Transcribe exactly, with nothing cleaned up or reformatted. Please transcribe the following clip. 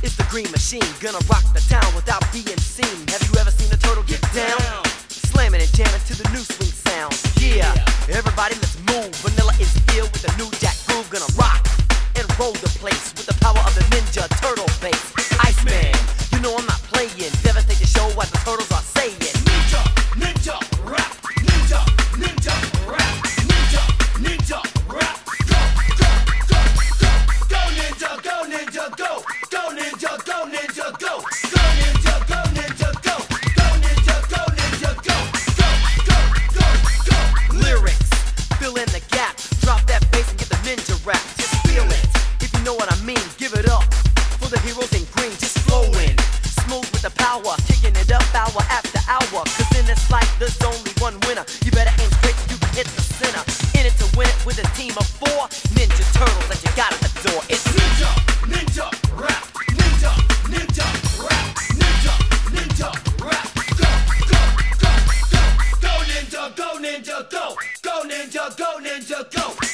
It's the green machine, gonna rock the town without being seen. Have you ever seen a turtle get down? Slamming and jamming to the new swing sound. Yeah, everybody let's move. Vanilla is ill with the new jack groove. Gonna rock and roll the place with the power of the Ninja Turtle bass. Iceman, you know I'm not playing. Devastate the show what the turtles are saying. Ninja, ninja, rap. Ninja, ninja, rap. Ninja, ninja, rap. Go, go, go, go. Go ninja, go ninja, go. Go ninja, go ninja, go. Go ninja, go ninja, go. Go ninja, go ninja, go. Go, go, go, go. Lyrics, fill in the gap. Drop that bass and get the ninja rap. Just feel it, if you know what I mean. Give it up for the heroes in green. Just flowing, smooth with the power. Kicking it up hour after hour. Cause in this life there's only one winner. You better aim straight, you can hit the center. In it to win it with a team of four Ninja Turtles that you gotta adore. It's Ninja, ninja, rap. Ninja, ninja, rap. Ninja, ninja, rap. Go, go, go, go. Go ninja, go ninja, go. Go ninja, go ninja, go.